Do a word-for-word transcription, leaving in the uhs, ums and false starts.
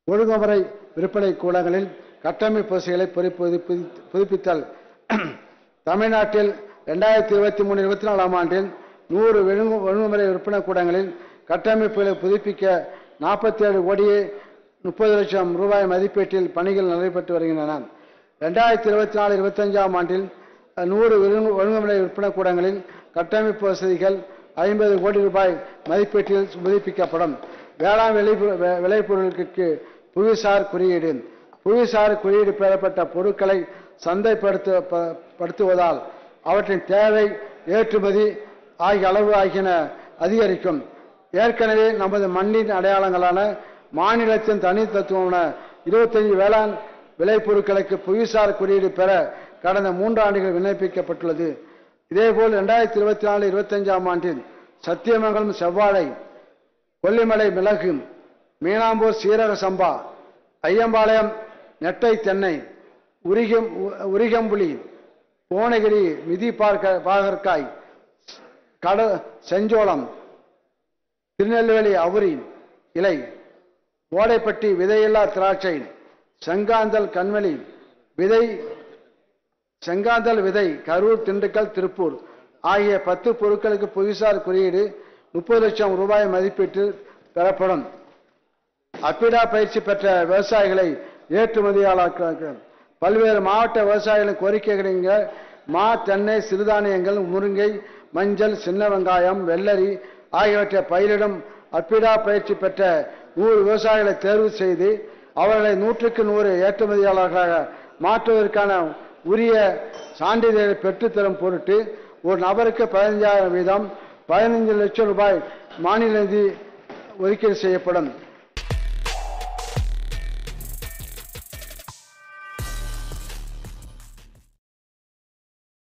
ஒழுங்குமுறை விற்பனை கூடங்களில் கட்டமைப்பு வசதிகளை புதுப்பித்தல். தமிழ்நாட்டில் இரண்டாயிரத்தி இருபத்தி மூணு இருபத்தி நாலாம் ஆண்டில் நூறு ஒழுங்குமுறை விற்பனை கூடங்களில் கட்டமைப்புகளை புதுப்பிக்க நாற்பத்தி ஏழு கோடியே முப்பது லட்சம் ரூபாய் மதிப்பீட்டில் பணிகள் நடைபெற்று வருகின்றன. இரண்டாயிரத்தி இருபத்தி நாலு இருபத்தி அஞ்சாம் ஆண்டில் நூறு ஒழுங்குமுறை விற்பனை கூடங்களில் கட்டமைப்பு வசதிகள் ஐம்பது கோடி ரூபாய் மதிப்பீட்டில் புதுப்பிக்கப்படும். வேளாண் விளை விளைபொருட்களுக்கு புவிசார் குறியீடு புவிசார் குறியீடு பெறப்பட்ட பொருட்களை சந்தைப்படுத்துவதால் அவற்றின் தேவை, ஏற்றுமதி ஆகிய அளவு ஆகியன அதிகரிக்கும். ஏற்கனவே நமது மண்ணின் அடையாளங்களான மாநிலத்தின் தனித்தத்துவமான இருபத்தைந்து வேளாண் விளைபொருட்களுக்கு புவிசார் குறியீடு பெற கடந்த மூன்று ஆண்டுகள் விண்ணப்பிக்கப்பட்டுள்ளது. இதேபோல் இரண்டாயிரத்தி இருபத்தி நாலு இருபத்தி அஞ்சாம் ஆண்டில் சத்தியமங்கலம் செவ்வாழை, கொல்லிமலை மிளகு, மீனாம்பூர் சீரக சம்பா, ஐயம்பாளையம் நெட்டை தென்னை, உரிகம் உரிகம்புலி, புவனகிரி மிதி பாகற்காய், கட செஞ்சோளம், திருநெல்வேலி அவுரி இலை, ஓடைப்பட்டி விதையில்லா திராட்சை, செங்காந்தல் கண்மலி விதை செங்காந்தல் விதை கரூர், திண்டுக்கல், திருப்பூர் ஆகிய பத்து பொருட்களுக்கு புவிசார் குறியீடு முப்பது லட்சம் ரூபாய் மதிப்பீட்டில் பெறப்படும். அப்பிடா பயிற்சி பெற்ற விவசாயிகளை ஏற்றுமதியாளர்கள் பல்வேறு மாவட்ட விவசாயிகளின் கோரிக்கைகளின் மா, தென்னை, சிறுதானியங்கள், முருங்கை, மஞ்சள், சின்ன வெங்காயம், வெள்ளரி ஆகியவற்றை பயிரிடும் அப்பிடா பயிற்சி பெற்ற நூறு விவசாயிகளை தேர்வு செய்து அவர்களை நூற்றுக்கு நூறு ஏற்றுமதியாளர்களாக மாற்றுவதற்கான உரிய சான்றிதழை பெற்றுத்தரும் பொருட்டு ஒரு நபருக்கு பதினைஞ்சாயிரம் வீதம் பதினைந்து லட்சம் ரூபாய் மாநில நிதி ஒதுக்கீடு செய்யப்படும்.